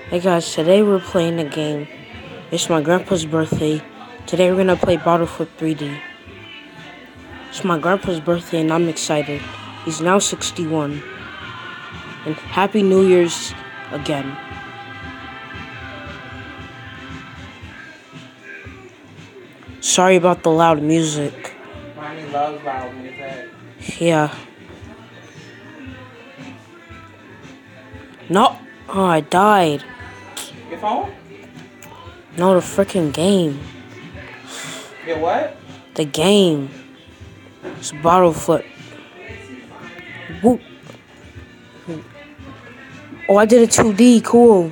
Hey guys, today we're playing a game. It's my grandpa's birthday. Today we're gonna play Battlefield 3D. It's my grandpa's birthday and I'm excited. He's now 61. And Happy New Year's again. Sorry about the loud music. Mommy loves loud music. Yeah. No! Oh, I died. Your phone? No, the freaking game. Your what? The game. It's Battlefield. Whoop. Oh, I did a 2D. Cool.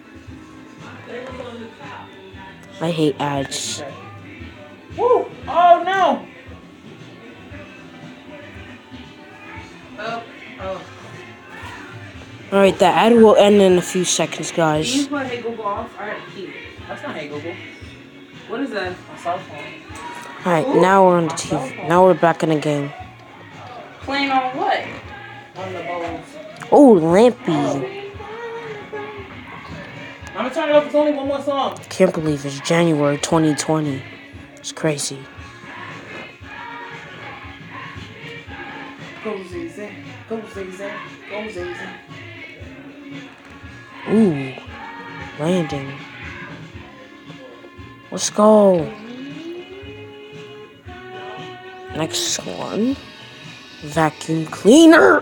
I hate ads. Woo! Oh no! Oh. Alright, the ad will end in a few seconds, Can you guys. put Hey Google off? Alright, keep. That's not Hey Google. What is that? My cell phone. Alright, now we're on the TV. Now we're back in the game. Playing on what? On the bowls. Oh, Lampy. I'm gonna turn it off. It's only one more song. Can't believe it's January 2020. It's crazy. Go Zay. Go Zay. Go Zay. Ooh, landing. Let's go. Next one. Vacuum cleaner.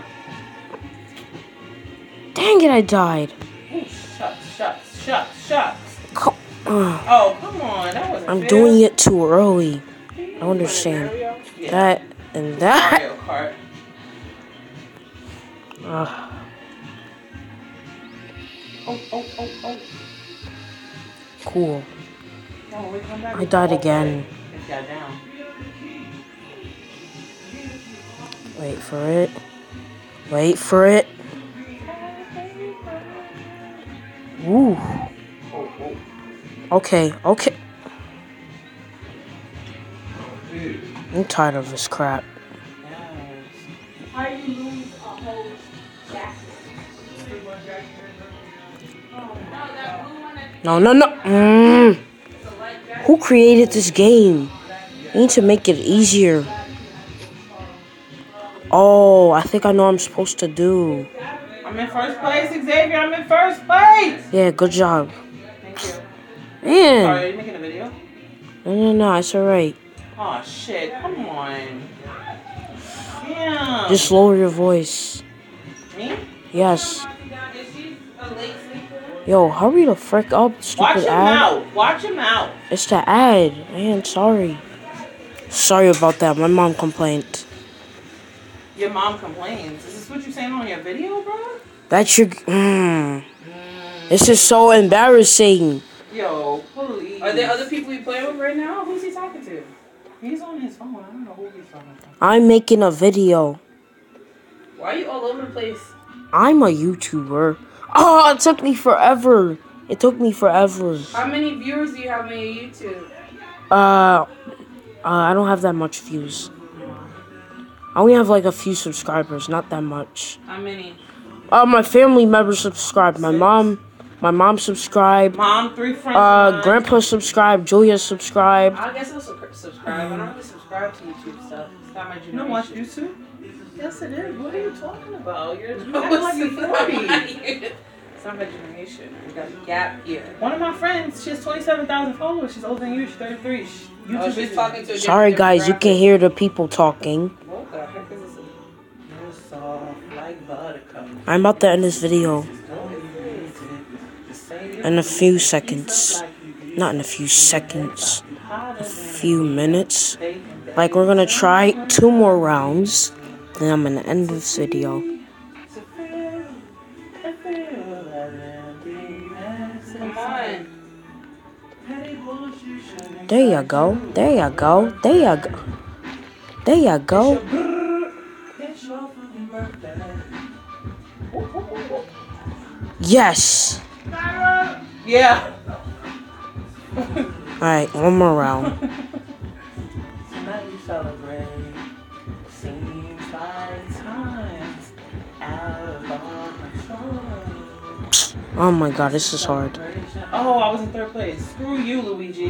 Dang it, I died. Ooh, shucks. Co- Oh, come on. That wasn't I'm fair. doing it too early. I don't understand. Yeah. That and that. Mario Kart. Oh. Cool. No, we come back. I died again. It got down. Wait for it. Wait for it. Ooh. Oh. Okay. I'm tired of this crap. How do you lose a whole jacket? No. Who created this game? I need to make it easier. Oh, I think I know what I'm supposed to do. I'm in first place, Xavier. I'm in first place. Yeah, good job. Thank you. Man. Sorry, are you making a video? No, it's alright. Oh, shit. Come on. Yeah. Just lower your voice. Me? Yes. Is she a late sleeper? Yo, hurry the frick up, Watch stupid your ad. mouth. Watch your mouth. It's the ad. Man, sorry. Sorry about that. My mom complained. Your mom complains. Is this what you're saying on your video, bro? That's your... This is so embarrassing. Yo, please. Are there other people you play with right now? Who's he talking to? He's on his phone. I don't know who he's talking to. I'm making a video. Why are you all over the place? I'm a YouTuber. Oh, it took me forever. How many viewers do you have on your YouTube? I don't have that much views. I only have like a few subscribers, not that much. How many? My family members subscribed. My mom subscribed. Mom, 3 friends. Grandpa subscribed. Julia subscribed. I guess I'll subscribe. I don't really subscribe to YouTube stuff. It's not my generation. You don't watch YouTube? Yes, it is. What are you talking about? You're like a 40. It's not my generation. We got a gap here. One of my friends, she has 27,000 followers. She's older than you. She's 33. She's talking to a Sorry, different guys, you can demographic. hear the people talking. What the heck is this? You're soft like buttercup. I'm about to end this video in a few seconds. Not in a few seconds. A few minutes. Like, we're gonna try 2 more rounds. Then I'm gonna end this video. Come on. There you go. Yes. Yeah. Alright, one more round. Tonight we celebrate. Seems like time's out of our control. Oh my god, this is hard. Oh, I was in third place. Screw you, Luigi.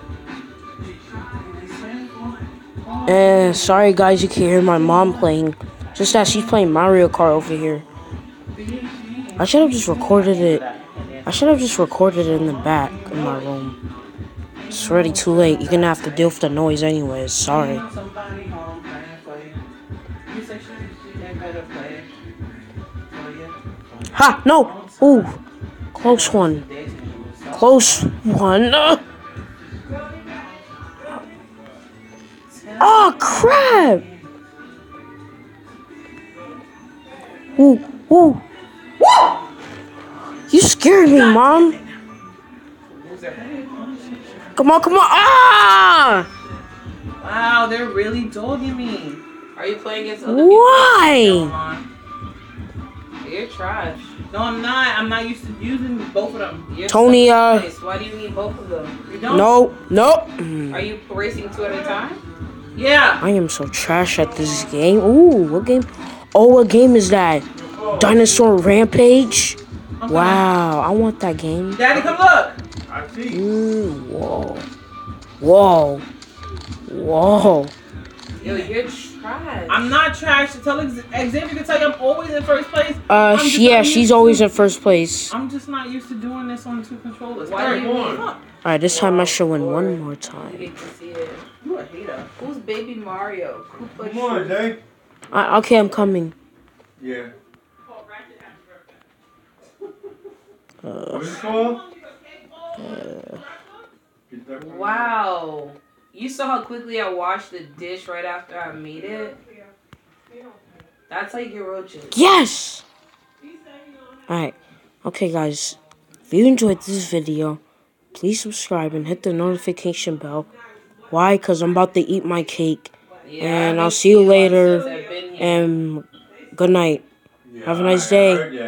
Sorry guys, you can hear my mom playing. Just that she's playing Mario Kart over here. I should have just recorded it. I should have just recorded it in the back of my room. It's already too late. You're gonna have to deal with the noise anyways. Sorry. Ha! No! Ooh! Close one. Close one. Oh, crap! Ooh! Ooh! You scared me, Mom! Come on, come on! Ah! Wow, they're really dogging me. Are you playing against other people? Why? You're trash. No, I'm not. I'm not used to using both of them. You're Tony, why do you need both of them? You don't? No. Are you racing two at a time? Yeah. I am so trash at this game. Ooh, what game? Oh, what game is that? Dinosaur Rampage? Okay. Wow, I want that game. Daddy, come look. I see. Whoa. Whoa. Whoa. Yo, you're trash. I'm not trash. Tell Xavier can tell you I'm always in first place. Yeah, she's always in first place. I'm just not used to doing this on two controllers. Why are you on? Alright, this time I should win one more time. You a hater. Who's Baby Mario? Come on, Jay. Okay, I'm coming. Yeah. What's it called? Wow. You saw how quickly I washed the dish right after I made it? That's how you get roaches. Yes! Alright. Okay, guys. If you enjoyed this video, please subscribe and hit the notification bell. Why? Because I'm about to eat my cake. Yeah, and I'll see you later. And good night. Have a nice day.